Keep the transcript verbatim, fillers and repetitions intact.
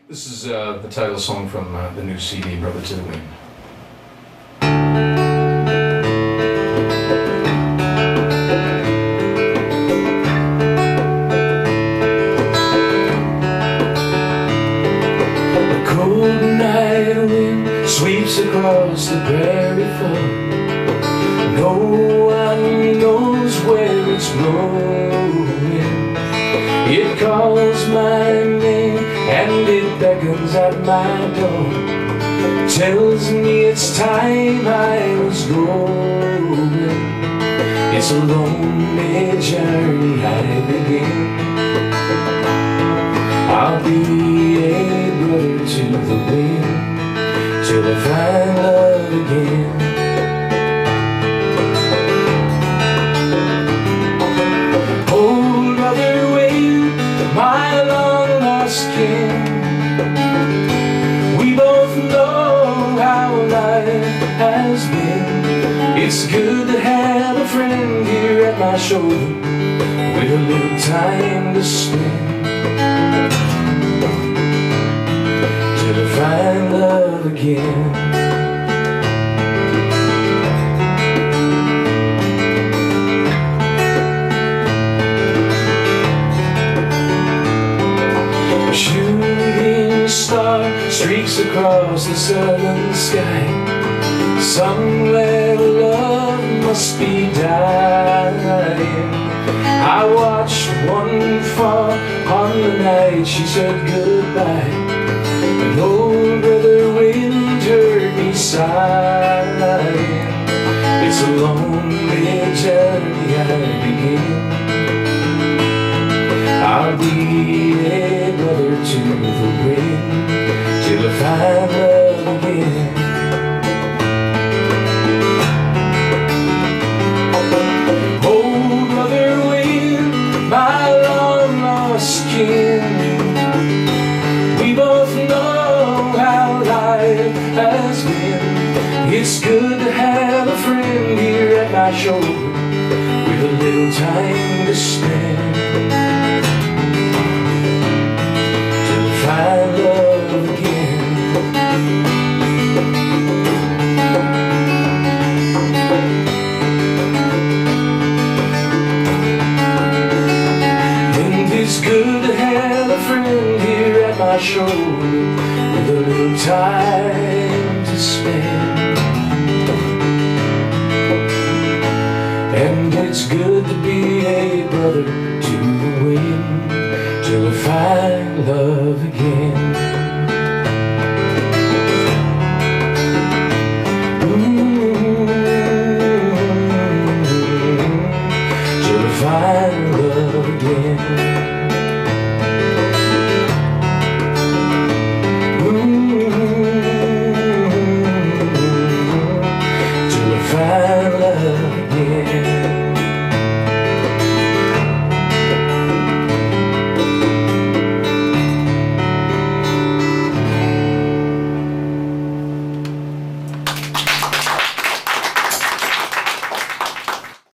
This is uh, the title song from uh, the new C D, Brother to the Wind. A cold night wind sweeps across the prairie floor. No one knows where it's blowing. It calls my name and it beckons at my door, tells me it's time I was going. It's a lonely journey I begin. I'll be a brother to the wind till I find love again. My long lost kin, we both know how life has been. It's good to have a friend here at my shoulder with a little time to spend till I find love again. Shooting star streaks across the southern sky. Somewhere love must be dying. I watched one fall on the night she said goodbye. An old brother wind heard me sighing. It's a lonely journey I begin. I'll be a brother to the wind till I find love again. Oh, brother wind, my long lost kin, we both know how life has been. It's good to have a friend here at my shoulder with a little time to spend. Find love again. And it's good to have a friend here at my shoulder with a little time to spend. And it's good to be a brother to the wind.